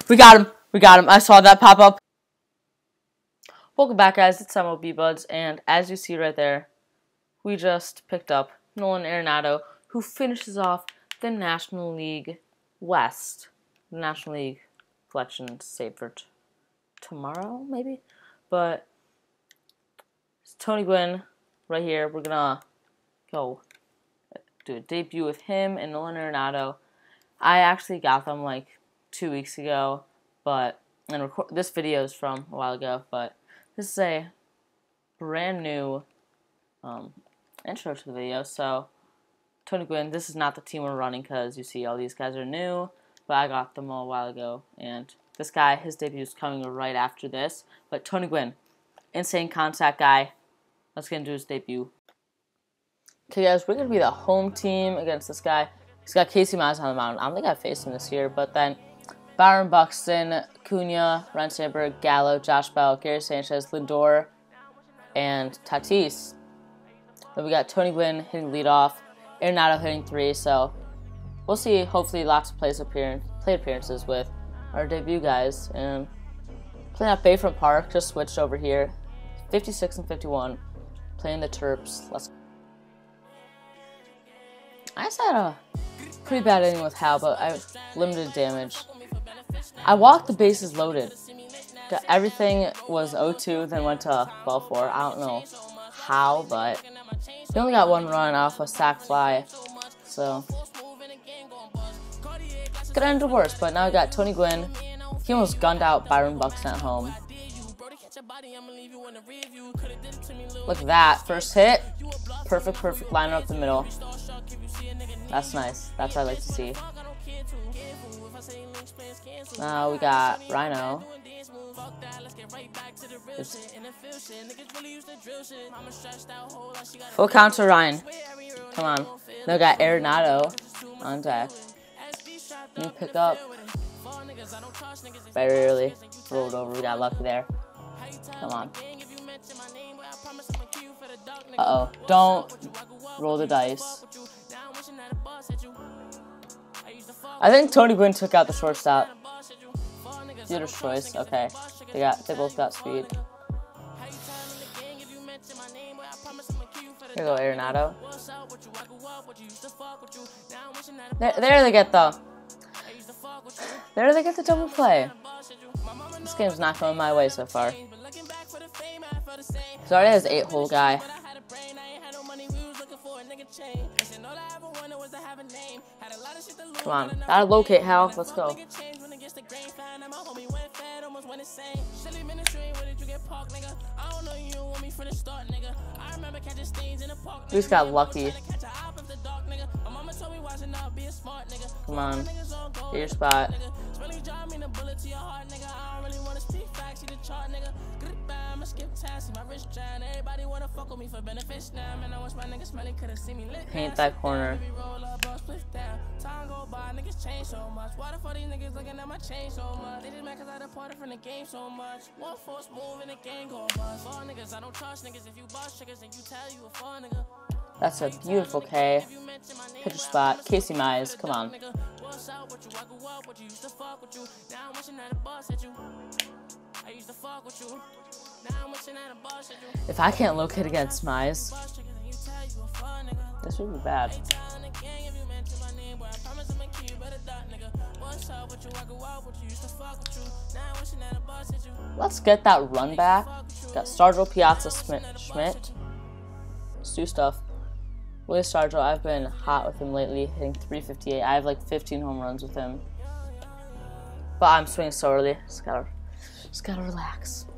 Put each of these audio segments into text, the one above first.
We got him. We got him. I saw that pop up. Welcome back, guys. It's MLB Buds, and as you see right there, we just picked up Nolan Arenado, who finishes off the National League West. The National League collection saved for tomorrow, maybe? But it's Tony Gwynn right here. We're gonna go do a debut with him and Nolan Arenado. I actually got them like 2 weeks ago, but this video is from a while ago, but this is a brand new intro to the video. So Tony Gwynn, this is not the team we're running because you see all these guys are new, but I got them all a while ago, and this guy, his debut is coming right after this. But Tony Gwynn, insane contact guy. Let's get into his debut. Okay, guys, we're going to be the home team against this guy. He's got Casey Mize on the mound. I don't think I've faced him this year, but then Byron Buxton, Cunha, Ryan Sandberg, Gallo, Josh Bell, Gary Sanchez, Lindor, and Tatis. Then we got Tony Gwynn hitting leadoff, Arenado hitting 3, so we'll see, hopefully, lots of plate appearances with our debut guys. And playing at Bayfront Park, just switched over here. 56 and 51, playing the Terps. Let's go. I just had a pretty bad inning with Hal, but I limited damage. I walked the bases loaded. Everything was 0-2, then went to 12-4. I don't know how, but he only got 1 run off a sac fly, so could have ended worse. But now we got Tony Gwynn. He almost gunned out Byron Buxton at home. Look at that, first hit, perfect line up the middle. That's nice. That's what I like to see. Now we got Rhino. Full count to Ryan. Come on. Now we got Arenado on deck. New pickup. Very early. Rolled over. We got lucky there. Come on. Uh-oh. Don't roll the dice. I think Tony Gwynn took out the shortstop. Dealer's choice. Okay. They both got speed. Here we go, Arenado. There they get the double play. This game's not going my way so far. He already has 8-hole guy. Come on, gotta locate Hal. Let's go. We just got lucky. Come on, get your spot. Paint that corner. That's a beautiful K. Pitcher spot. Casey Mize, come on. If I can't locate against Mize, this would be bad. Let's get that run back. Got Stargell, Piazza, Schmidt. Let's do stuff. Willie Stargell, I've been hot with him lately, hitting 358. I have like 15 home runs with him. But I'm swinging so early. Just gotta relax.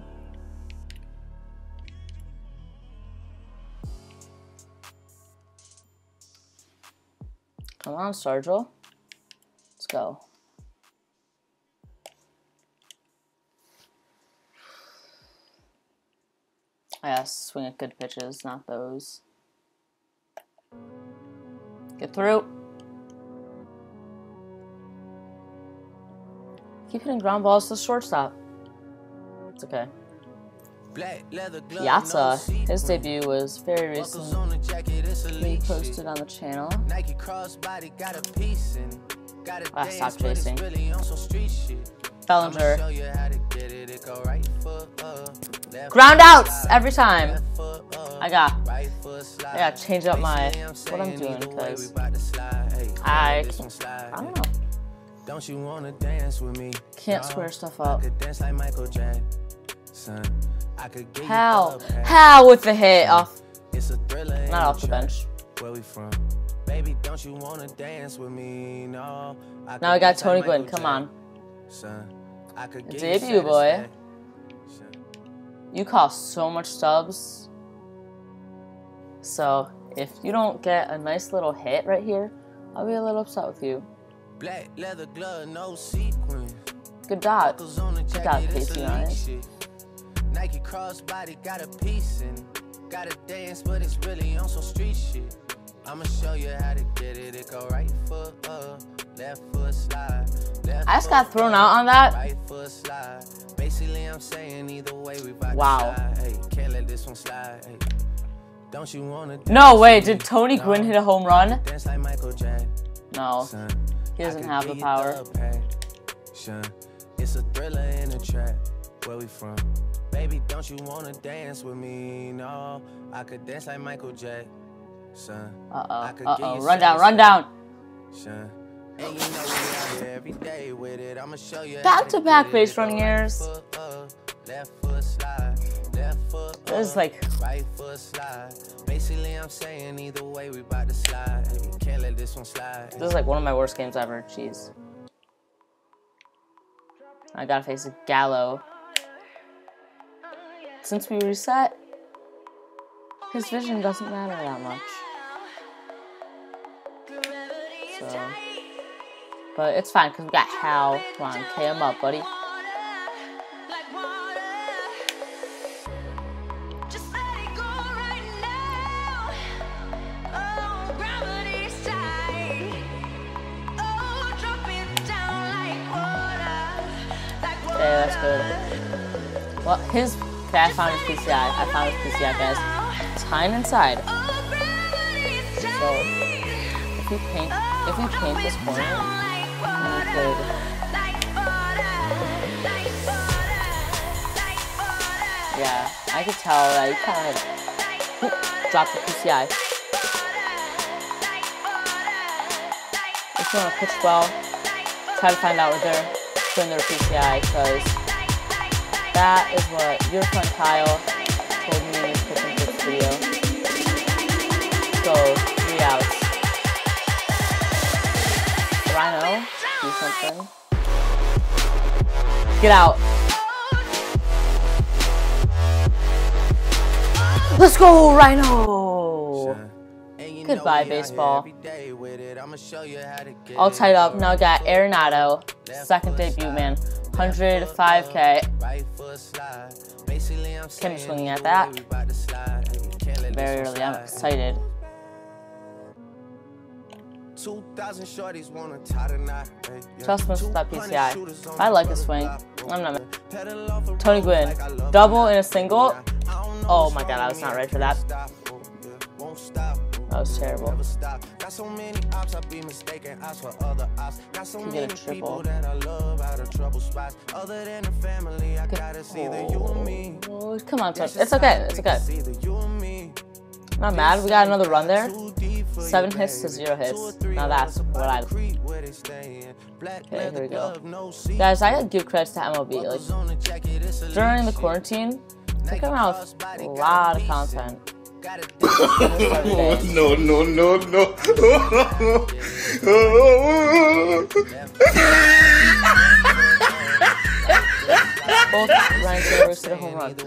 Come on, Stargell. Let's go. I gotta swing at good pitches, not those. Get through. Keep hitting ground balls to the shortstop. It's okay. Piazza, his debut was very recently posted on the channel. I stopped chasing. Bellinger. Ground outs every time. I gotta change up what I'm doing because I don't know. Don't you wanna dance with me? Can't square stuff up. I could dance like Michael Jackson. How with the hit off? It's a thriller. Not off the bench. Where we from? Baby, don't you wanna dance with me? No. Now I got Tony Gwynn. Come on. Debut, boy. You cost so much subs. So if you don't get a nice little hit right here, I'll be a little upset with you. Black leather glove, no sequin. Good dot. Good dot, Casey, nice. Nike crossbody got a piece in it. Gotta dance, but it's really on some street shit. I'ma show you how to get it. It go right foot up, left foot slide. I just got thrown out on that. Right foot slide. Basically, I'm saying either way we about wow. To slide. Hey, can't let this one slide. Hey. Don't you wanna no way, did Tony Gwynn hit a home run? Dance like Michael Jackson. No. He doesn't have the power. It's a thriller in a trap. Where we from? Baby, don't you wanna dance with me? No, I could dance like Michael Jackson. Run down, run down. And you know we out here every day with it. I'ma show you back-to-back base running errors. Left foot slide, left foot up, this is like right foot slide. Basically, I'm saying either way we about to slide. Hey, can't let this one slide. This is like one of my worst games ever. Jeez. I gotta face a Gallo. Since we reset, his vision doesn't matter that much. So, but it's fine because we got Hal. Come on, K him up, buddy. Okay, that's good. Well, okay, I found his PCI. I found his PCI, guys. Tying inside. So, if we paint this corner, then we could. Yeah, I could tell that he kind of dropped the PCI. If you want to pitch well, try to find out where they're putting their PCI, because that is what your friend Kyle told me in his pitching tips video. So, 3 outs. Rhino, do something. Get out. Let's go, Rhino! Goodbye, baseball. All tied up. Now I got Arenado, second debut, man. 105K. Kim swinging at that. Very early. I'm excited. Adjustments with that PCI. I like his swing. I'm not. Tony Gwynn. Double in a single. Oh my god, I was not ready for that. That was terrible. Can get a triple. Oh, come on, touch. It's okay. It's okay. I'm not mad. We got another run there. 7 hits to 0 hits. Now that's what I. Okay, here we go. Guys, I gotta give credits to MLB. Like, during the quarantine, they come out with a lot of content. No. Both Ryan Taylor's hit a home run.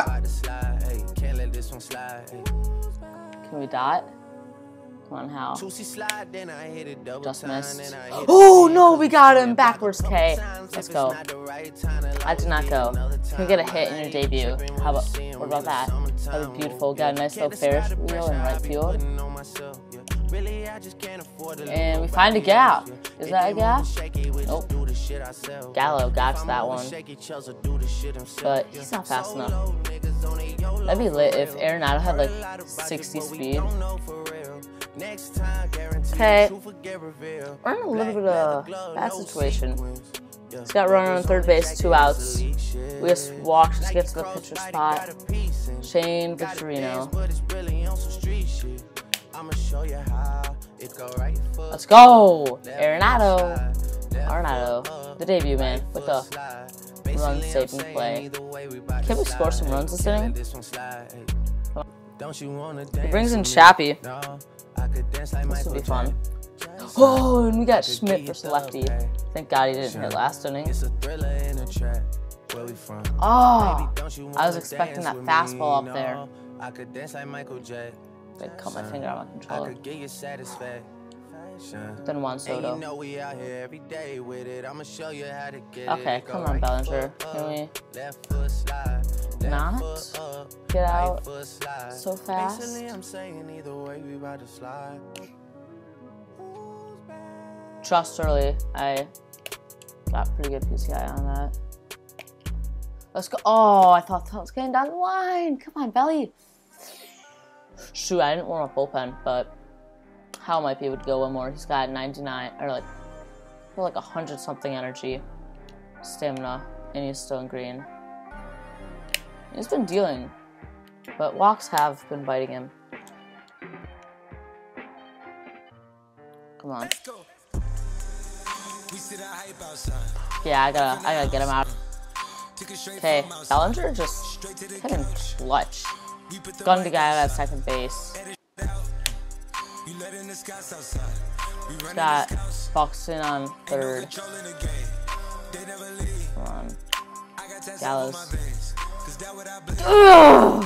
Can we dot? Come on, Hal. Just missed. Oh no, we got him. Backwards K. Let's go. I did not go. Can we get a hit in your debut? How about, what about that? That was beautiful. Got a nice little Ferris wheel in right field. And we find a gap. Is that a gap? Nope. Gallo got that one. But he's not fast enough. That'd be lit if Arenado had like 60 speed. Okay. We're in a little bit of a bad situation. He's got runner on third base, 2 outs. We just walk, just get to the pitcher spot. Shane Victorino. Let's go! Arenado. The debut, man, with the run saving play. Can we score some runs this inning? He brings in Chappie. This would be fun. Oh, and we got Schmidt versus lefty. Thank God he didn't hit last inning. Oh, I was expecting that fastball up there. I cut my finger out of my controller. Then Juan Soto. Okay, come on, Bellinger. Can we not get out so fast? Just early. I got pretty good PCI on that. Let's go. Oh, I thought that was getting down the line. Come on, Belly. Shoot, I didn't warm up bullpen, but Hal might be able to go one more. He's got 99, or like 100 something energy, stamina, and he's still in green. He's been dealing, but walks have been biting him. Come on. Yeah, I gotta get him out. Okay, Bellinger just hitting clutch. Gunned the guy out at second base. Got Buxton on third. Come on. Gallows. Ugh!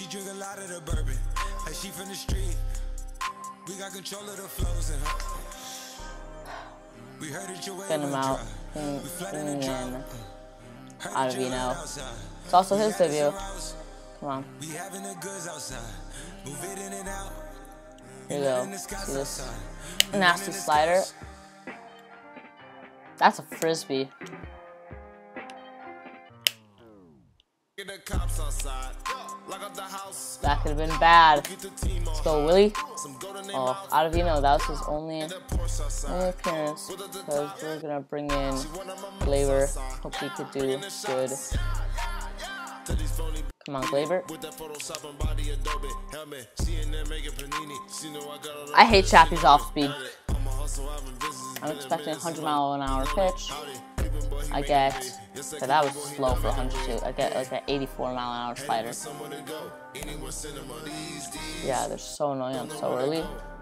Get him out. In. Arenado. It's also his debut. Come on. Here we go. See this nasty slider. That's a frisbee. That could have been bad. Let's go, Willie. Oh, Arenado, that was his only appearance. Because we're gonna bring in Glaber. Hope he could do good. Come on, Glaber. I hate Chappie's off speed. I'm expecting a 100-mile-an-hour pitch. I get, so that was slow for 102. I get like an 84-mile-an-hour slider. Yeah, they're so annoying. I'm so early.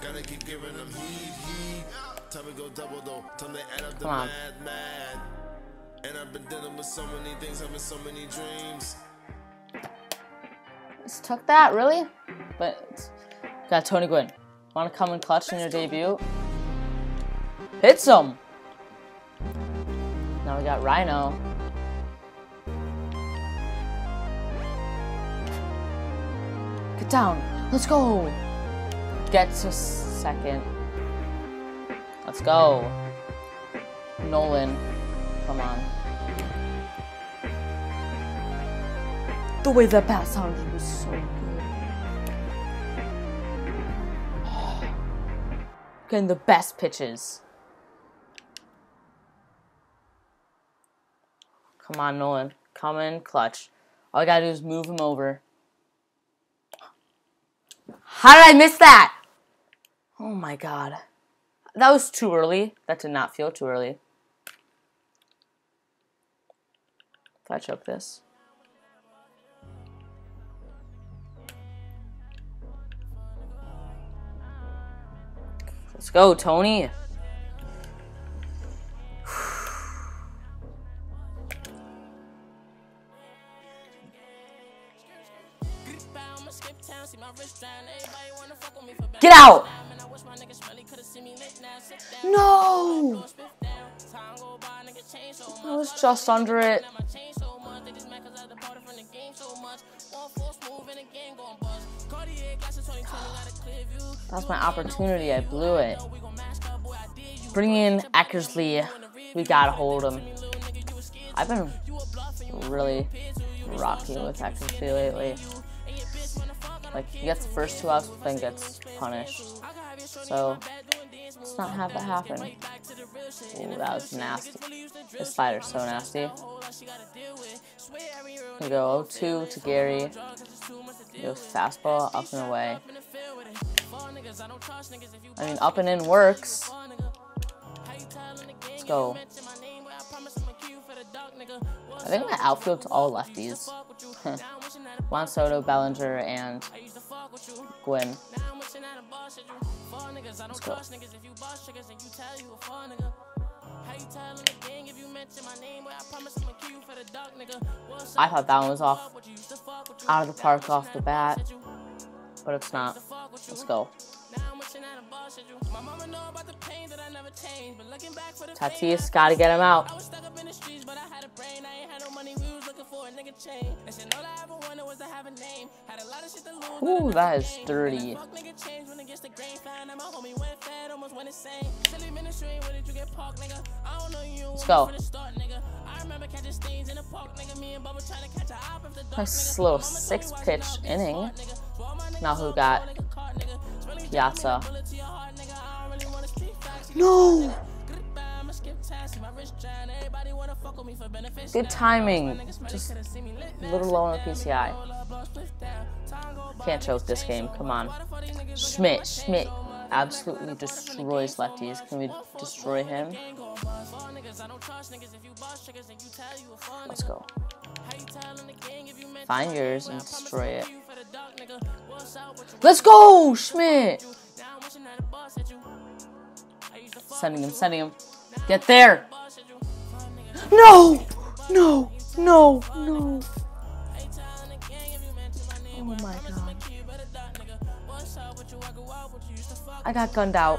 Come on. Just took that, really? But got Tony Gwynn. Want to come in clutch in your debut? Hits him. Now we got Rhino. Get down. Let's go. Get to second. Let's go. Nolan. Come on. The way that bat sounded was so good. Getting the best pitches. Come on, Nolan. Come in clutch. All I gotta do is move him over. How did I miss that? Oh my god. That was too early. That did not feel too early. If I choke this. Let's go, Tony. Get out! No! I was just under it. That's my opportunity. I blew it. Bring in Eckersley. We gotta hold him. I've been really rocky with Eckersley lately. Like, he gets the first 2 outs, then gets punished. So, let's not have that happen. Ooh, that was nasty. This slider's so nasty. Here we go, 0-2 to Gary. Goes fastball, up and away. I mean, up and in works. Let's go. I think my outfield's all lefties. Juan Soto, Bellinger, and Gwynn. Let's go. I thought that one was off, out of the park off the bat, but it's not. Let's go. Tatis, gotta get him out. Ooh, that is dirty. Let's go. Nice little 6-pitch inning. Now who got Piazza? No! Good timing. Just a little low on the PCI. Can't choke this game. Come on. Schmidt absolutely destroys lefties. Can we destroy him? Let's go. Find yours and destroy it. Let's go, Schmidt! Sending him. Get there! No! No! No! No! Oh my god. I got gunned out.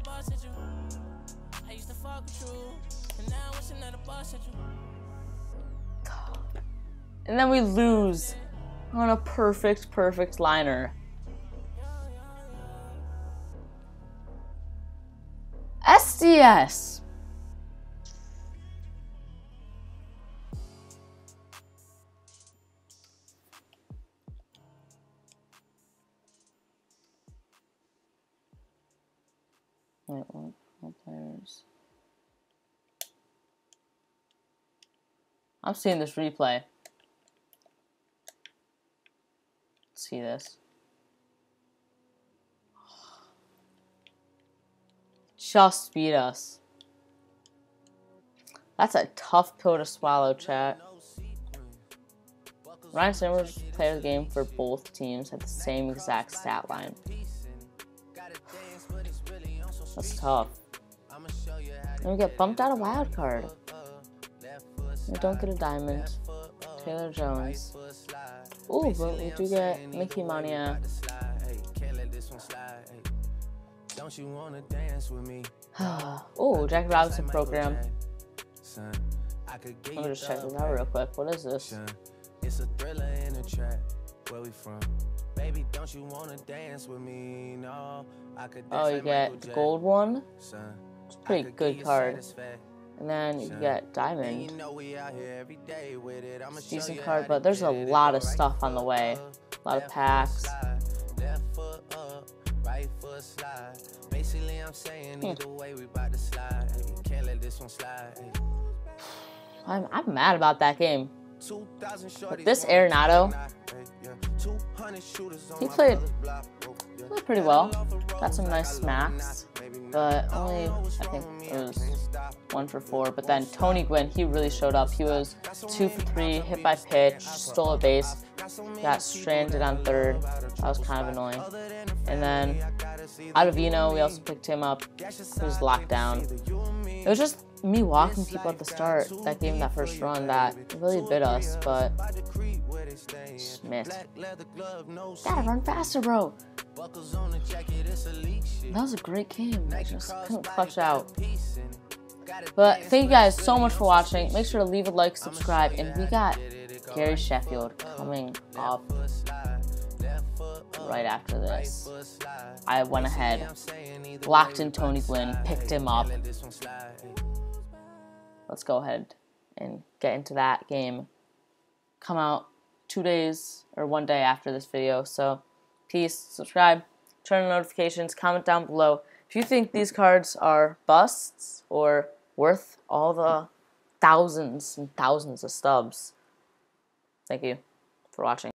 And then we lose on a perfect liner. SDS. Wait, what players? I'm seeing this replay. Let's see this. Just beat us. That's a tough pill to swallow, chat. Ryan Sandberg's player of the game for both teams had the same exact stat line. That's tough. And we get bumped out of wild card. We don't get a diamond. Taylor Jones. Ooh, but we do get Mickey Mania. Oh, Jackie Robinson program. Let me just check this out real quick. What is this? It's a thriller in a trap. Where we from? Baby, don't you wanna dance with me? No, I could dance. Oh, you get the gold one. It's a pretty good card. And then you get diamond. It's a decent card, but there's a lot of stuff on the way. A lot of packs. Basically, I'm saying either way we about to slide. Can't let this one slide. I'm mad about that game. But this Arenado, he played pretty well. Got some nice smacks, but only, I think it was 1 for 4. But then Tony Gwynn, he really showed up. He was 2 for 3, hit by pitch, stole a base, got stranded on third. That was kind of annoying. And then Ottavino, we also picked him up. He was locked down. It was just me walking people at the start, that game, that first run, that really bit us, but Schmidt. Gotta run faster, bro. That was a great game. I just couldn't clutch out. But thank you guys so much for watching. Make sure to leave a like, subscribe, and we got Gary Sheffield coming up right after this. I went ahead, locked in Tony Gwynn, picked him up. Let's go ahead and get into that game. Come out 2 days or 1 day after this video. So peace, subscribe, turn on notifications, comment down below, If you think these cards are busts or worth all the thousands and thousands of stubs, thank you for watching.